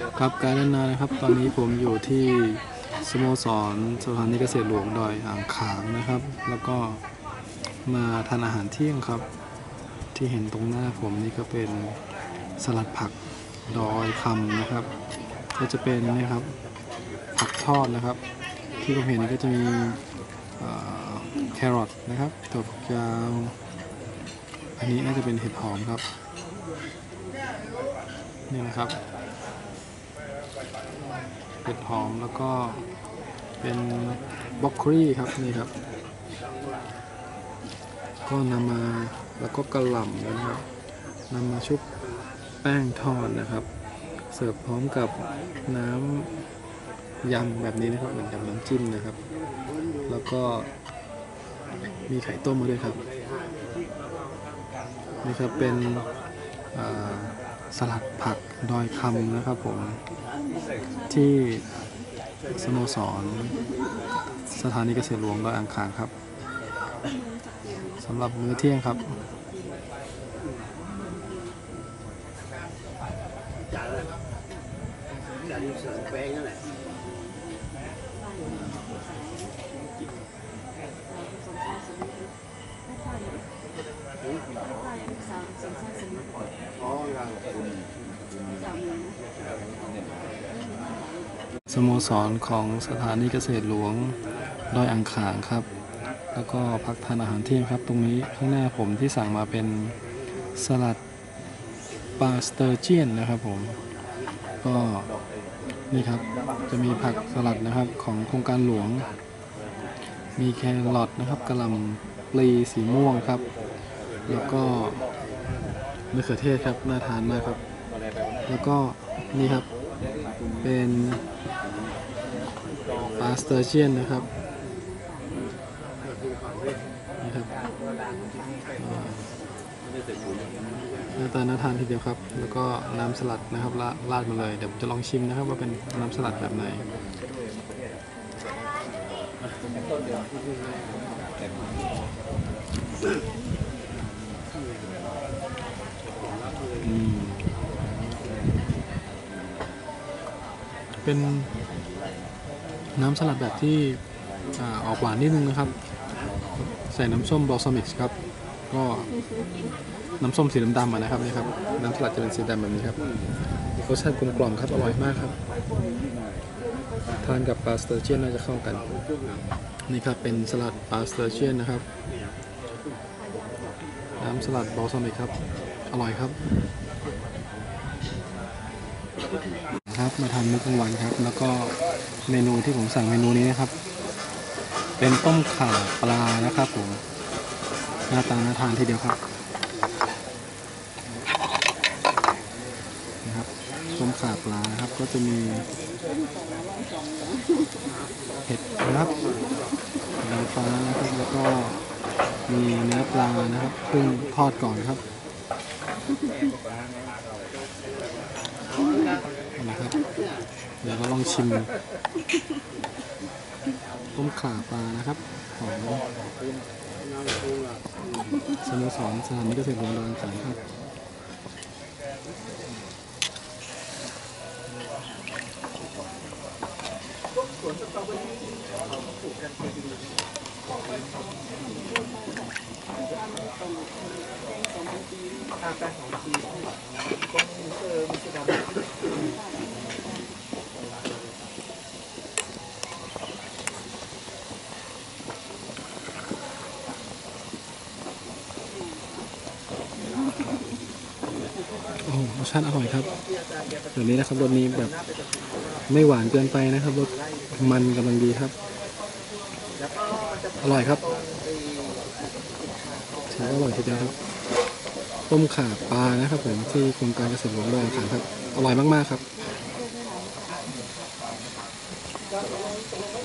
ครับการเล่นนานะครับตอนนี้ผมอยู่ที่สโมสรสถานีเกษตรหลวงดอยอ่างขางนะครับ แล้วก็มาทานอาหารเที่ยงครับที่เห็นตรงหน้าผมนี่ก็เป็นสลัดผักดอยคำนะครับก็จะเป็นนะครับผักทอดนะครับที่ผมเห็นก็จะมีแครอทนะครับถั่วฝักยาวอันนี้น่าจะเป็นเห็ดหอมครับนี่นะครับเห็ดหอมแล้วก็เป็นบรอกโคลีครับนี่ครับก็นำมาแล้วก็กระหล่ำนะครับนำมาชุบแป้งทอดนะครับเสิร์ฟพร้อมกับน้ำยำแบบนี้นะครับเหมือนกับน้ำจิ้มนะครับแล้วก็มีไข่ต้มมาด้วยครับนี่ครับเป็นสลัดผักดอยคำนะครับผมที่สโมสรสถานีเกษตรหลวงดอยอ่างขางครับสำหรับมื้อเที่ยงครับสโมสรของสถานีเกษตรหลวงดอยอ่างขางครับแล้วก็พักทานอาหารเที่ยงครับตรงนี้ข้างหน้าผมที่สั่งมาเป็นสลัดปลาสเตอร์เจียนนะครับผมก็นี่ครับจะมีผักสลัดนะครับของโครงการหลวงมีแครอทนะครับกะหล่ำปลีสีม่วงครับแล้วก็มะเขือเทศครับน่าทานมากครับแล้วก็นี่ครับเป็นปลาสเตอร์เจียนนะครับนี่ครับหน้าตาน่าทานทีเดียวครับแล้วก็น้ำสลัดนะครับราดมาเลยเดี๋ยวผมจะลองชิมนะครับว่าเป็นน้ำสลัดแบบไหนเป็นน้ำสลัดแบบที่ออกหวานนิดนึงนะครับใส่น้ำส้มบอลซามิกครับก็น้ำส้มสีดำๆนะครับนี่ครับน้ำสลัดจะเป็นสีดำแบบนี้ครับรสชาติกลมกล่อมครับอร่อยมากครับทานกับปลาสเตอร์เจียนน่าจะเข้ากันนี่ครับเป็นสลัดปลาสเตอร์เจียนนะครับน้ำสลัดบอลซามิกครับอร่อยครับครับมาทานมื้อกลางวันครับแล้วก็เมนูที่ผมสั่งเมนูนี้นะครับเป็นต้มข่าปลานะครับผมหน้าตาน่าทานทีเดียวครับนะครับต้มข่าปลานะครับก็จะมีเห็ดครับนางฟ้านะครับแล้วก็มีเนื้อปลานะครับเพิ่งทอดก่อนครับนะครับเดี๋ยวเราลองชิมต้มข่าปลานะครับของสโมสรสถานีเกษตรหลวงดอยอ่างขางครับโอ้รสชาติอร่อยครับแบบนี้นะครับรสนี้แบบไม่หวานเกินไปนะครับรสมันกำลังดีครับอร่อยครับถือว่าอร่อยทีเดียวครับต้มข่าปลานะครับผมที่โครงการเกษตรหลวงดอยอ่างขางครับอร่อยมากๆครับ